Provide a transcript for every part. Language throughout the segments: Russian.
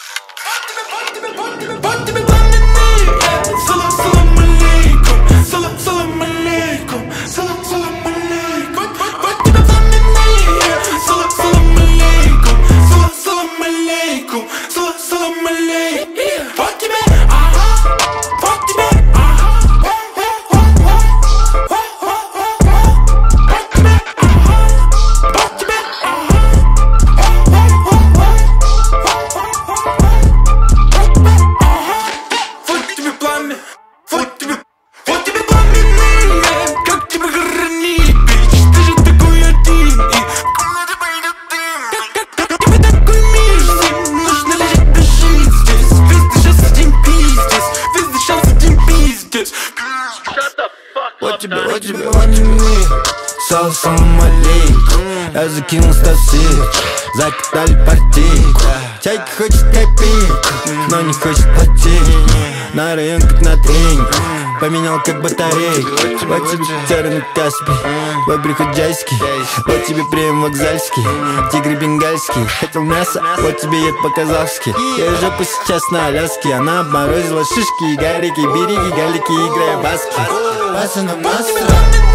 Салам алейкум, я закинул стасик, закатали партийку. Чайка хочет копейку, но не хочет платить. На район как на тренинг, поменял как батарейку. Вот тебе терн Каспий, вот приходяйский. Вот тебе премиум вокзальский, тигры бенгальский. Хотел мясо, вот тебе ед по-казахски. Я уже сейчас на Аляске, она обморозила шишки и гарики. Береги галики, играя баски. Пацаны, мастер.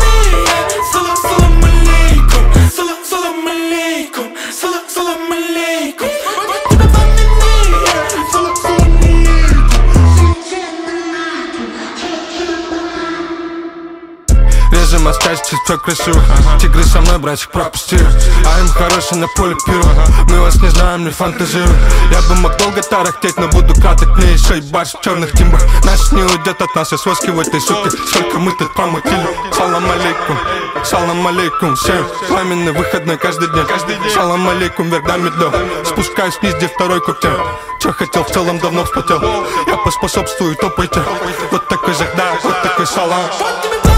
Салам алейкум, салам алейкум, салам алейкум. Режем оставить чисто красивых. Тигры со мной, братик, пропусти. А им хороший на поле пира. Мы вас не знаем, не фантазируем. Я бы мог долго тарахтеть, но буду катать. Мне еще и баш в черных тимбах. Наш не уйдет от нас, я соски в этой суке. Сколько мы тут промутили. Салам алейкум, всем пламенный выходной каждый день. Салам алейкум, вверх до медло. Спускаюсь вниз, где второй коктейль. Че хотел, в целом давно вспотел. Я поспособствую, топайте. Вот такой жахда, вот такой салам.